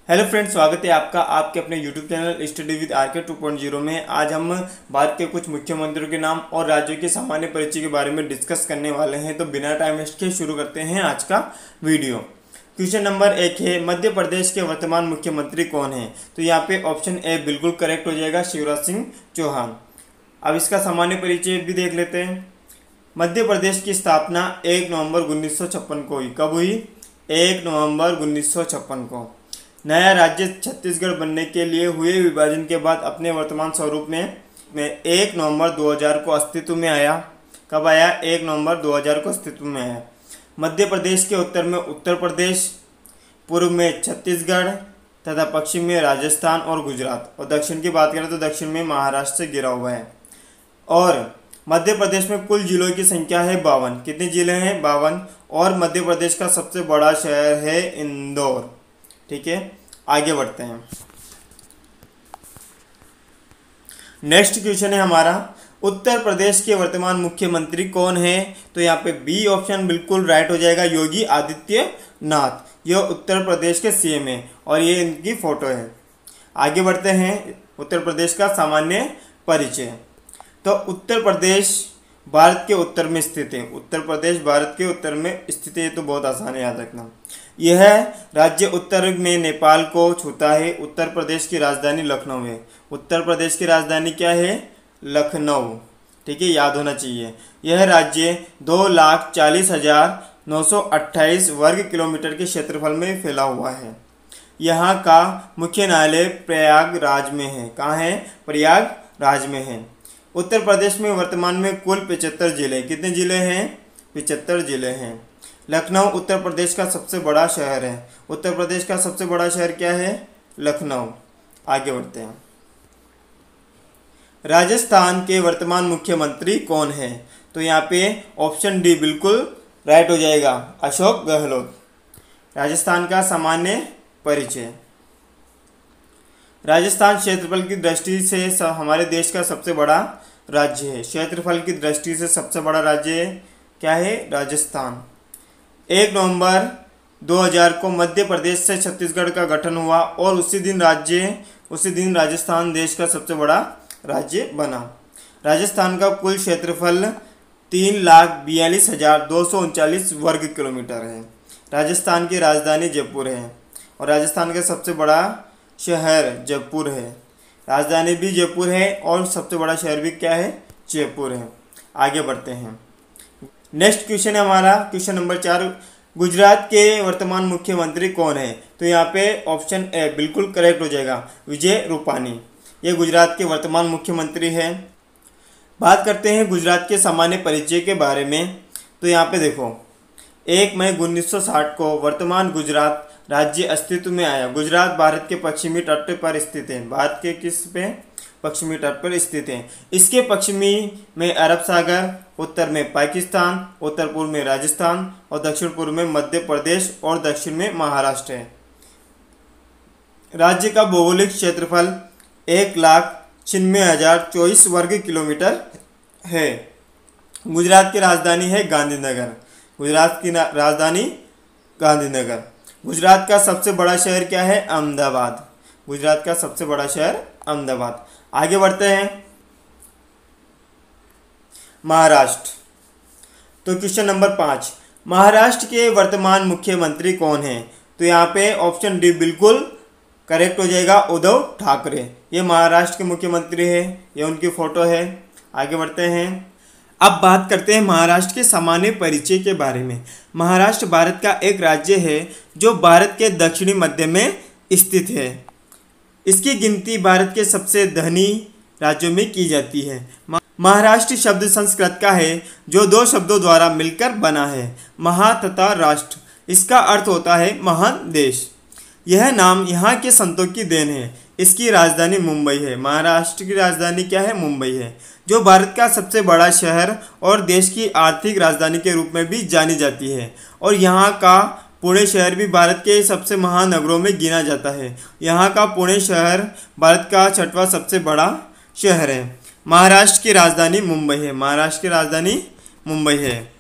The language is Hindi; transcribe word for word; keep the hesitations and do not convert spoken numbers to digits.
हेलो फ्रेंड्स, स्वागत है आपका आपके अपने YouTube channel study with R K two point zero में। आज हम भारत के कुछ मुख्यमंत्रियों के नाम और राज्यों के सामान्य परिचय के बारे में डिस्कस करने वाले हैं। तो बिना टाइम वेस्ट के शुरू करते हैं आज का वीडियो। क्वेश्चन नंबर एक है, मध्य प्रदेश के वर्तमान मुख्यमंत्री कौन है? तो यहाँ पे ऑप्शन ए बिल्कुल करेक्ट हो जाएगा, शिवराज सिंह चौहान। अब इसका सामान्य परिचय भी देख लेते हैं। मध्य प्रदेश की स्थापना एक नवंबर उन्नीस सौ छप्पन को हुई। कब हुई? एक नवंबर उन्नीस सौ छप्पन को। नया राज्य छत्तीसगढ़ बनने के लिए हुए विभाजन के बाद अपने वर्तमान स्वरूप में में एक नवंबर दो हज़ार को अस्तित्व में आया। कब आया? एक नवंबर दो हज़ार को अस्तित्व में आया। मध्य प्रदेश के उत्तर में उत्तर प्रदेश, पूर्व में छत्तीसगढ़ तथा पश्चिम में राजस्थान और गुजरात, और दक्षिण की बात करें तो दक्षिण में महाराष्ट्र से घिरा हुआ है। और मध्य प्रदेश में कुल जिलों की संख्या है बावन। कितने जिले हैं? बावन। और मध्य प्रदेश का सबसे बड़ा शहर है इंदौर। ठीक है, आगे बढ़ते हैं। नेक्स्ट क्वेश्चन है हमारा, उत्तर प्रदेश के वर्तमान मुख्यमंत्री कौन है? तो यहाँ पे बी ऑप्शन बिल्कुल राइट हो जाएगा, योगी आदित्यनाथ। यह उत्तर प्रदेश के सीएम है और ये इनकी फोटो है। आगे बढ़ते हैं। उत्तर प्रदेश का सामान्य परिचय। तो उत्तर प्रदेश भारत के उत्तर में स्थित है। उत्तर प्रदेश भारत के उत्तर में स्थित है, तो बहुत आसान है याद रखना। यह राज्य उत्तर में नेपाल को छूता है। उत्तर प्रदेश की राजधानी लखनऊ है। उत्तर प्रदेश की राजधानी क्या है? लखनऊ। ठीक है, याद होना चाहिए। यह राज्य दो लाख चालीस हजार नौ सौ अट्ठाईस वर्ग किलोमीटर के क्षेत्रफल में फैला हुआ है। यहाँ का मुख्य न्यायालय प्रयागराज में है। कहाँ है? प्रयागराज में है। उत्तर प्रदेश में वर्तमान में कुल पचहत्तर जिले। कितने जिले हैं? पचहत्तर जिले हैं। लखनऊ उत्तर प्रदेश का सबसे बड़ा शहर है। उत्तर प्रदेश का सबसे बड़ा शहर क्या है? लखनऊ। आगे बढ़ते हैं। राजस्थान के वर्तमान मुख्यमंत्री कौन है? तो यहाँ पे ऑप्शन डी बिल्कुल राइट हो जाएगा, अशोक गहलोत। राजस्थान का सामान्य परिचय। राजस्थान क्षेत्रफल की दृष्टि से हमारे देश का सबसे बड़ा राज्य है। क्षेत्रफल की दृष्टि से सबसे बड़ा राज्य क्या है? राजस्थान। एक नवंबर दो हज़ार को मध्य प्रदेश से छत्तीसगढ़ का गठन हुआ और उसी दिन राज्य उसी दिन राजस्थान देश का सबसे बड़ा राज्य बना। राजस्थान का कुल क्षेत्रफल तीन लाख बयालीस हजार दो सौ उनचालीस वर्ग किलोमीटर है। राजस्थान की राजधानी जयपुर है और राजस्थान का सबसे बड़ा शहर जयपुर है। राजधानी भी जयपुर है और सबसे बड़ा शहर भी क्या है? जयपुर है। आगे बढ़ते हैं। नेक्स्ट क्वेश्चन है हमारा, क्वेश्चन नंबर चार, गुजरात के वर्तमान मुख्यमंत्री कौन है? तो यहाँ पे ऑप्शन ए बिल्कुल करेक्ट हो जाएगा, विजय रूपानी। ये गुजरात के वर्तमान मुख्यमंत्री है। बात करते हैं गुजरात के सामान्य परिचय के बारे में। तो यहाँ पे देखो, एक मई उन्नीस सौ साठ को वर्तमान गुजरात राज्य अस्तित्व में आया। गुजरात भारत के पश्चिमी तट पर स्थित है। भारत के किस पे? पश्चिमी तट पर स्थित है। इसके पश्चिमी में अरब सागर, उत्तर में पाकिस्तान, उत्तर पूर्व में राजस्थान और दक्षिण पूर्व में मध्य प्रदेश और दक्षिण में महाराष्ट्र है। राज्य का भौगोलिक क्षेत्रफल एक लाख छिन्नवे हजार चौबीस वर्ग किलोमीटर है। गुजरात की राजधानी है गांधीनगर। गुजरात की राजधानी गांधीनगर। गुजरात का सबसे बड़ा शहर क्या है? अहमदाबाद। गुजरात का सबसे बड़ा शहर अहमदाबाद। आगे बढ़ते हैं। महाराष्ट्र। तो क्वेश्चन नंबर पाँच, महाराष्ट्र के वर्तमान मुख्यमंत्री कौन है? तो यहाँ पे ऑप्शन डी बिल्कुल करेक्ट हो जाएगा, उद्धव ठाकरे। ये महाराष्ट्र के मुख्यमंत्री है, ये उनकी फोटो है। आगे बढ़ते हैं। अब बात करते हैं महाराष्ट्र के सामान्य परिचय के बारे में। महाराष्ट्र भारत का एक राज्य है जो भारत के दक्षिणी मध्य में स्थित है। इसकी गिनती भारत के सबसे धनी राज्यों में की जाती है। महाराष्ट्र शब्द संस्कृत का है जो दो शब्दों द्वारा मिलकर बना है, महा तथा राष्ट्र। इसका अर्थ होता है महान देश। यह नाम यहाँ के संतों की देन है। इसकी राजधानी मुंबई है। महाराष्ट्र की राजधानी क्या है? मुंबई है, जो भारत का सबसे बड़ा शहर और देश की आर्थिक राजधानी के रूप में भी जानी जाती है। और यहाँ का पुणे शहर भी भारत के सबसे महानगरों में गिना जाता है। यहाँ का पुणे शहर भारत का छठवां सबसे बड़ा शहर है। महाराष्ट्र की राजधानी मुंबई है। महाराष्ट्र की राजधानी मुंबई है।